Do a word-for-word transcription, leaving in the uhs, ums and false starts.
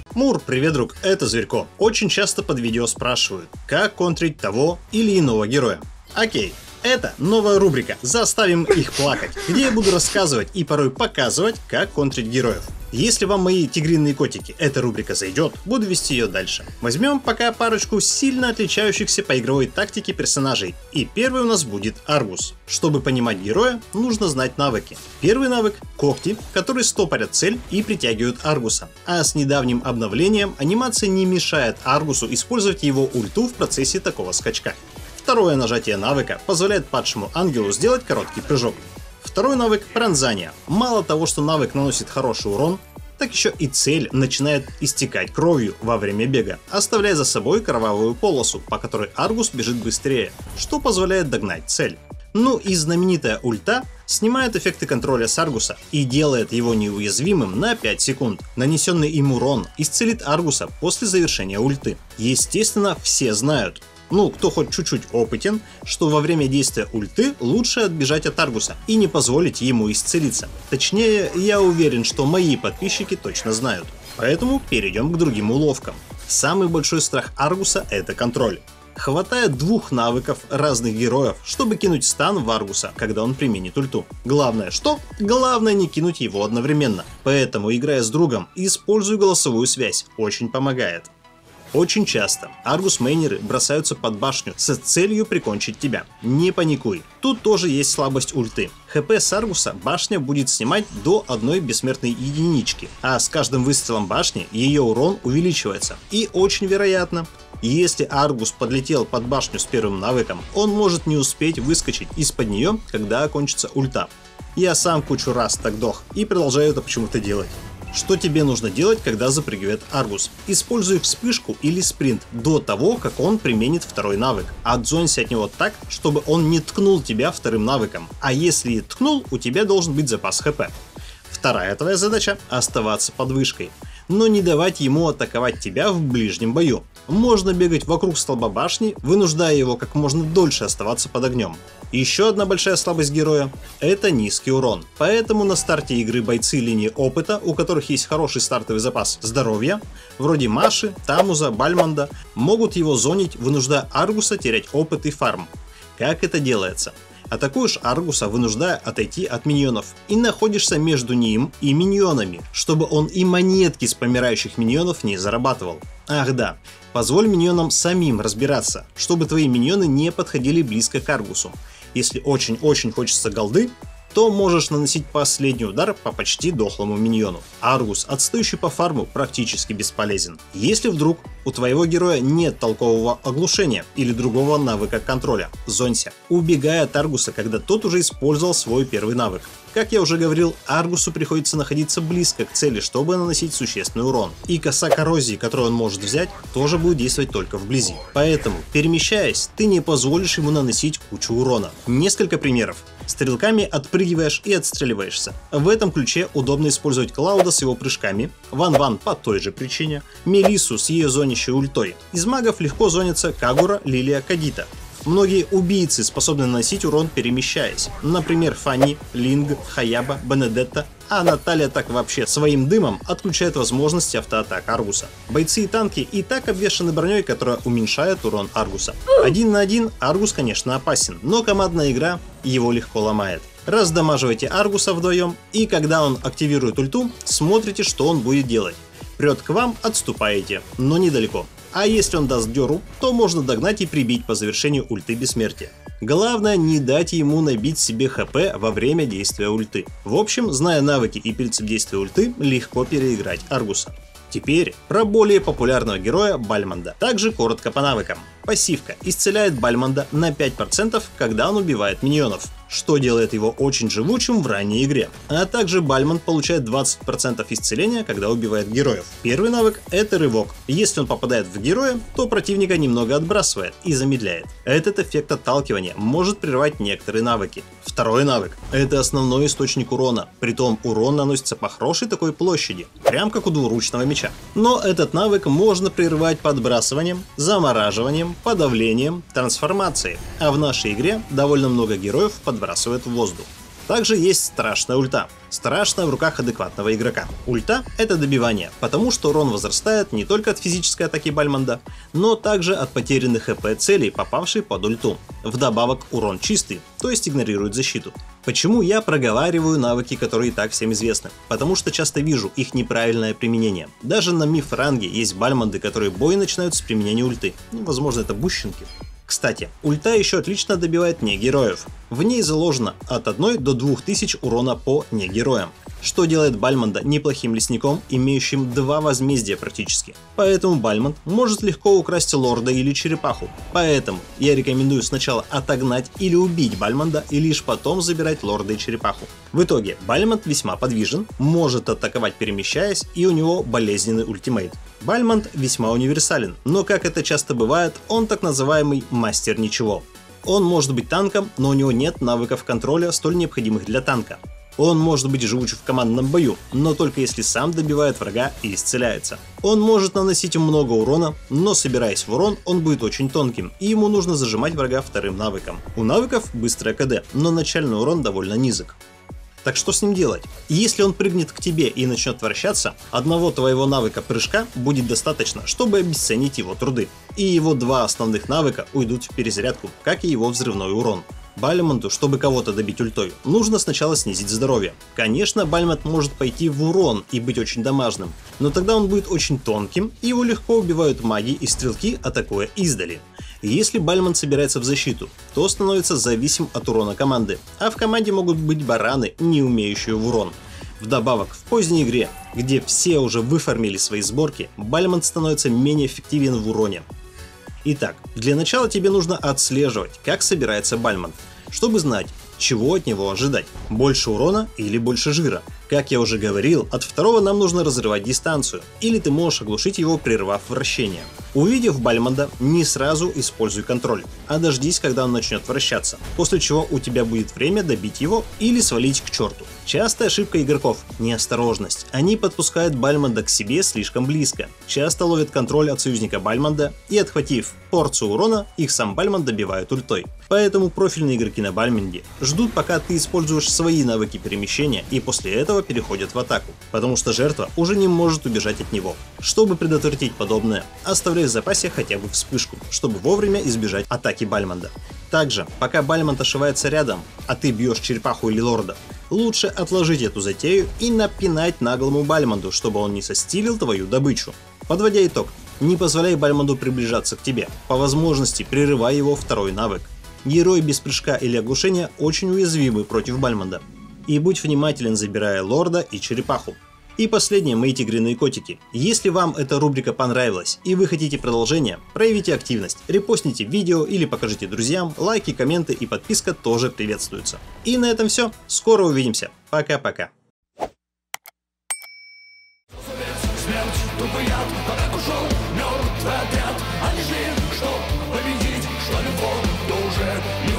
Мур, привет, друг, это Зверько. Очень часто под видео спрашивают, как контрить того или иного героя. Окей, это новая рубрика «Заставим их плакать», где я буду рассказывать и порой показывать, как контрить героев. Если вам мои тигриные котики эта рубрика зайдет, буду вести ее дальше. Возьмем пока парочку сильно отличающихся по игровой тактике персонажей. И первый у нас будет Аргус. Чтобы понимать героя, нужно знать навыки. Первый навык — когти, которые стопорят цель и притягивают Аргуса. А с недавним обновлением анимация не мешает Аргусу использовать его ульту в процессе такого скачка. Второе нажатие навыка позволяет падшему ангелу сделать короткий прыжок. Второй навык — пронзание. Мало того, что навык наносит хороший урон, так еще и цель начинает истекать кровью во время бега, оставляя за собой кровавую полосу, по которой Аргус бежит быстрее, что позволяет догнать цель. Ну и знаменитая ульта снимает эффекты контроля с Аргуса и делает его неуязвимым на пять секунд. Нанесенный им урон исцелит Аргуса после завершения ульты. Естественно, все знают, ну, кто хоть чуть-чуть опытен, что во время действия ульты лучше отбежать от Аргуса и не позволить ему исцелиться. Точнее, я уверен, что мои подписчики точно знают. Поэтому перейдем к другим уловкам. Самый большой страх Аргуса — это контроль. Хватает двух навыков разных героев, чтобы кинуть стан в Аргуса, когда он применит ульту. Главное что? Главное не кинуть его одновременно. Поэтому, играя с другом, используй голосовую связь, очень помогает. Очень часто Аргус-мейнеры бросаются под башню с целью прикончить тебя. Не паникуй, тут тоже есть слабость ульты. ХП с Аргуса башня будет снимать до одной бессмертной единички, а с каждым выстрелом башни ее урон увеличивается. И очень вероятно, если Аргус подлетел под башню с первым навыком, он может не успеть выскочить из-под нее, когда окончится ульта. Я сам кучу раз так дох и продолжаю это почему-то делать. Что тебе нужно делать, когда запрыгивает Аргус? Используй вспышку или спринт до того, как он применит второй навык. Отзонься от него так, чтобы он не ткнул тебя вторым навыком. А если и ткнул, у тебя должен быть запас хп. Вторая твоя задача — оставаться под вышкой, но не давать ему атаковать тебя в ближнем бою. Можно бегать вокруг столба башни, вынуждая его как можно дольше оставаться под огнем. Еще одна большая слабость героя — это низкий урон. Поэтому на старте игры бойцы линии опыта, у которых есть хороший стартовый запас здоровья, вроде Маши, Тамуза, Бальмонда, могут его зонить, вынуждая Аргуса терять опыт и фарм. Как это делается? Атакуешь Аргуса, вынуждая отойти от миньонов, и находишься между ним и миньонами, чтобы он и монетки с помирающих миньонов не зарабатывал. Ах да, позволь миньонам самим разбираться, чтобы твои миньоны не подходили близко к Аргусу. Если очень-очень хочется голды, то можешь наносить последний удар по почти дохлому миньону. Аргус, отстающий по фарму, практически бесполезен. Если вдруг у твоего героя нет толкового оглушения или другого навыка контроля, зонься, убегая от Аргуса, когда тот уже использовал свой первый навык. Как я уже говорил, Аргусу приходится находиться близко к цели, чтобы наносить существенный урон. И коса коррозии, которую он может взять, тоже будет действовать только вблизи. Поэтому, перемещаясь, ты не позволишь ему наносить кучу урона. Несколько примеров. Стрелками отпрыгиваешь и отстреливаешься. В этом ключе удобно использовать Клауда с его прыжками, Ван-Ван по той же причине, Мелиссу с ее зонящей ультой. Из магов легко зонятся Кагура, Лилия, Кадита. Многие убийцы способны наносить урон, перемещаясь. Например, Фанни, Линг, Хаяба, Бенедетта. А Наталья так вообще своим дымом отключает возможности автоатак Аргуса. Бойцы и танки и так обвешаны броней, которая уменьшает урон Аргуса. Один на один Аргус, конечно, опасен, но командная игра его легко ломает. Раздамаживайте Аргуса вдвоем, и когда он активирует ульту, смотрите, что он будет делать. Прет к вам, отступаете, но недалеко. А если он даст дёру, то можно догнать и прибить по завершению ульты бессмертия. Главное, не дать ему набить себе хп во время действия ульты. В общем, зная навыки и принцип действия ульты, легко переиграть Аргуса. Теперь про более популярного героя Бальмонда. Также коротко по навыкам. Пассивка исцеляет Бальмонда на пять процентов, когда он убивает миньонов, что делает его очень живучим в ранней игре. А также Бальмонд получает двадцать процентов исцеления, когда убивает героев. Первый навык — это рывок. Если он попадает в героя, то противника немного отбрасывает и замедляет. Этот эффект отталкивания может прервать некоторые навыки. Второй навык — это основной источник урона, притом урон наносится по хорошей такой площади, прям как у двуручного меча. Но этот навык можно прервать подбрасыванием, замораживанием, подавлением, трансформацией, а в нашей игре довольно много героев подбрасывает в воздух. Также есть страшная ульта. Страшная в руках адекватного игрока. Ульта — это добивание, потому что урон возрастает не только от физической атаки Бальмонда, но также от потерянных хп целей, попавшей под ульту. Вдобавок урон чистый, то есть игнорирует защиту. Почему я проговариваю навыки, которые и так всем известны? Потому что часто вижу их неправильное применение. Даже на миф ранге есть Бальмонды, которые бой начинают с применения ульты. Ну, возможно, это бущенки. Кстати, ульта еще отлично добивает не-героев. В ней заложено от одной до двух тысяч урона по не-героям, что делает Бальмонда неплохим лесником, имеющим два возмездия практически. Поэтому Бальмонд может легко украсть лорда или черепаху. Поэтому я рекомендую сначала отогнать или убить Бальмонда и лишь потом забирать лорда и черепаху. В итоге Бальмонд весьма подвижен, может атаковать перемещаясь, и у него болезненный ультимейт. Бальмонд весьма универсален, но как это часто бывает, он так называемый мастер ничего. Он может быть танком, но у него нет навыков контроля, столь необходимых для танка. Он может быть живуч в командном бою, но только если сам добивает врага и исцеляется. Он может наносить много урона, но собираясь в урон, он будет очень тонким, и ему нужно зажимать врага вторым навыком. У навыков быстрое КД, но начальный урон довольно низок. Так что с ним делать? Если он прыгнет к тебе и начнет вращаться, одного твоего навыка прыжка будет достаточно, чтобы обесценить его труды. И его два основных навыка уйдут в перезарядку, как и его взрывной урон. Бальмонду, чтобы кого-то добить ультой, нужно сначала снизить здоровье. Конечно, Бальмонд может пойти в урон и быть очень дамажным, но тогда он будет очень тонким, и его легко убивают маги и стрелки, атакуя издали. Если Бальмонд собирается в защиту, то становится зависим от урона команды, а в команде могут быть бараны, не умеющие в урон. Вдобавок, в поздней игре, где все уже выфармили свои сборки, Бальмонд становится менее эффективен в уроне. Итак, для начала тебе нужно отслеживать, как собирается Бальмонд, чтобы знать, чего от него ожидать, больше урона или больше жира. Как я уже говорил, от второго нам нужно разрывать дистанцию, или ты можешь оглушить его, прервав вращение. Увидев Бальмонда, не сразу используй контроль, а дождись, когда он начнет вращаться, после чего у тебя будет время добить его или свалить к черту. Частая ошибка игроков – неосторожность. Они подпускают Бальмонда к себе слишком близко, часто ловят контроль от союзника Бальмонда и, отхватив порцию урона, их сам Бальмонд добивает ультой. Поэтому профильные игроки на Бальмонде ждут, пока ты используешь свои навыки перемещения, и после этого переходят в атаку, потому что жертва уже не может убежать от него. Чтобы предотвратить подобное, оставляй в запасе хотя бы вспышку, чтобы вовремя избежать атаки Бальмонда. Также, пока Бальмонд ошивается рядом, а ты бьешь черепаху или лорда, лучше отложить эту затею и напинать наглому Бальмонду, чтобы он не состилил твою добычу. Подводя итог, не позволяй Бальмонду приближаться к тебе, по возможности прерывай его второй навык. Герои без прыжка или оглушения очень уязвимы против Бальмонда. И будь внимателен, забирая лорда и черепаху. И последнее, мои тигриные котики. Если вам эта рубрика понравилась и вы хотите продолжения, проявите активность, репостните видео или покажите друзьям, лайки, комменты и подписка тоже приветствуются. И на этом все, скоро увидимся, пока-пока. Они шли, чтоб победить, что любовь, то уже